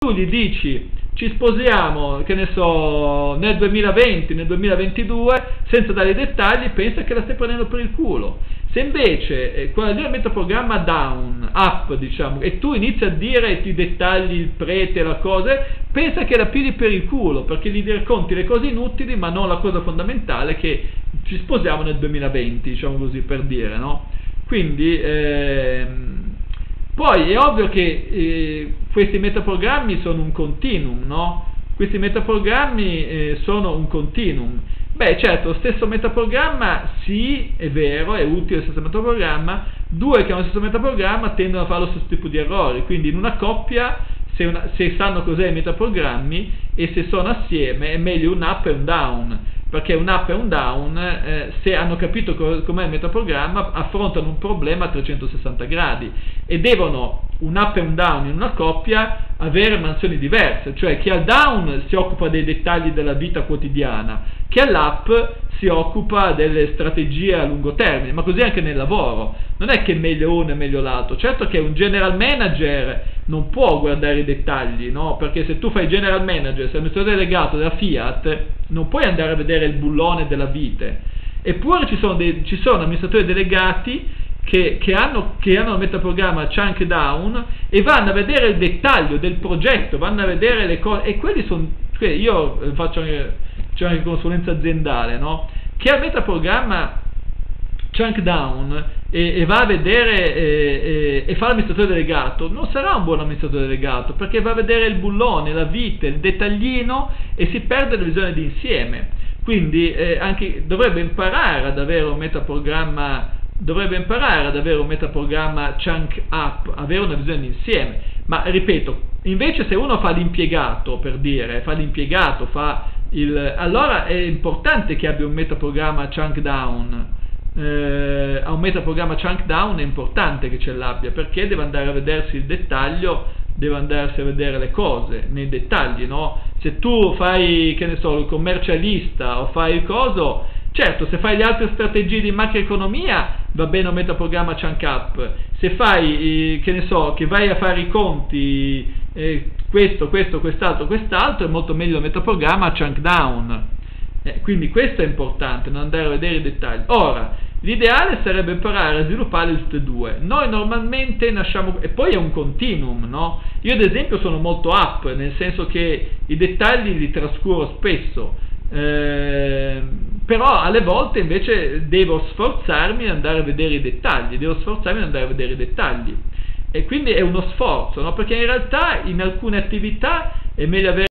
tu gli dici ci sposiamo, che ne so, nel 2020, nel 2022, senza dare i dettagli, pensa che la stai prendendo per il culo. Se invece quella lì è il metaprogramma down, up, diciamo, e tu inizi a dire i dettagli, il prete, la cosa, pensa che la pigli per il culo, perché gli racconti le cose inutili, ma non la cosa fondamentale, che ci sposiamo nel 2020, diciamo così, per dire, no? Quindi, poi è ovvio che questi metaprogrammi sono un continuum, no? Questi metaprogrammi sono un continuum. Beh, certo, lo stesso metaprogramma, sì, è vero, è utile lo stesso metaprogramma, due che hanno lo stesso metaprogramma tendono a fare lo stesso tipo di errori, quindi in una coppia, se sanno cos'è i metaprogrammi e se sono assieme, è meglio un up e un down, perché un up e un down, se hanno capito com'è il metaprogramma, affrontano un problema a 360 gradi e devono, un up e un down in una coppia, avere mansioni diverse, cioè chi al down si occupa dei dettagli della vita quotidiana, chi all'up si occupa delle strategie a lungo termine, ma così anche nel lavoro, non è che è meglio uno e meglio l'altro. Certo che un general manager non può guardare i dettagli, no? Perché se tu fai general manager, sei amministratore delegato della Fiat, non puoi andare a vedere il bullone della vite. Eppure ci sono amministratori delegati che hanno il metaprogramma chunk down e vanno a vedere il dettaglio del progetto, vanno a vedere le cose, e quelli sono, io faccio anche consulenza aziendale, no? Che ha il metaprogramma chunk down e va a vedere e fa l'amministratore delegato, non sarà un buon amministratore delegato, perché va a vedere il bullone, la vite, il dettaglino, e si perde la visione d'insieme. Quindi anche dovrebbe imparare ad avere un metaprogramma chunk up, avere una visione d'insieme. Ma ripeto, invece se uno fa l'impiegato, per dire, allora è importante che abbia un metaprogramma chunk down. A un metaprogramma chunk down è importante che ce l'abbia, perché deve andare a vedersi il dettaglio, deve andarsi a vedere le cose nei dettagli, no? Se tu fai, che ne so, il commercialista o fai il coso, certo, se fai le altre strategie di macroeconomia va bene un metaprogramma chunk up. Se fai, che ne so, che vai a fare i conti, quest'altro, è molto meglio il metaprogramma chunk down. Quindi questo è importante, non andare a vedere i dettagli. Ora, l'ideale sarebbe imparare a sviluppare tutte e due. Noi normalmente nasciamo, e poi è un continuum, no? Io ad esempio sono molto up, nel senso che i dettagli li trascuro spesso, però alle volte invece devo sforzarmi ad andare a vedere i dettagli, e quindi è uno sforzo, no? Perché in realtà in alcune attività è meglio avere